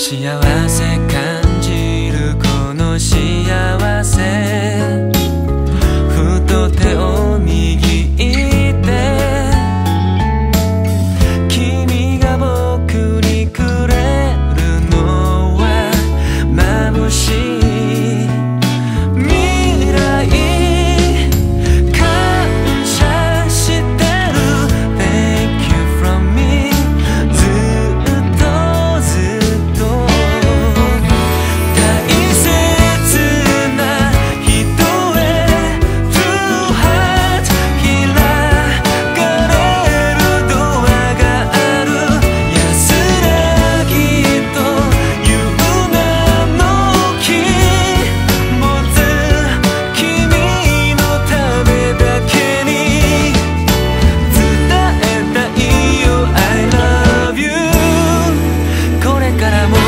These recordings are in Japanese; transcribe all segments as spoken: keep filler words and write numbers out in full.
幸せ感じるこの幸せふと手を握って君が僕にくれるのは眩しい未来感謝してる Thank you from me ずっとずっと大切な人へ True heart 開かれるドアがある安らぎと夢の気持ち君のためだけに伝えたいよ I love you これからも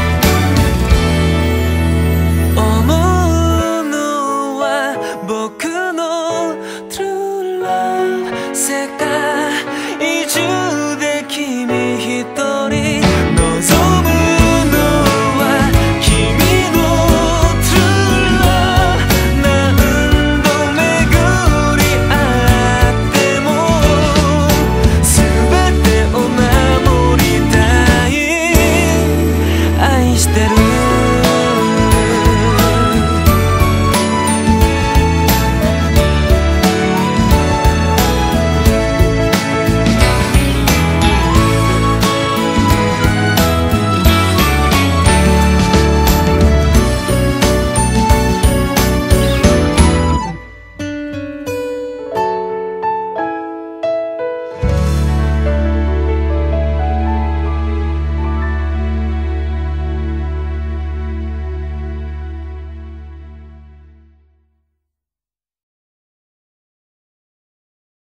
思うのは僕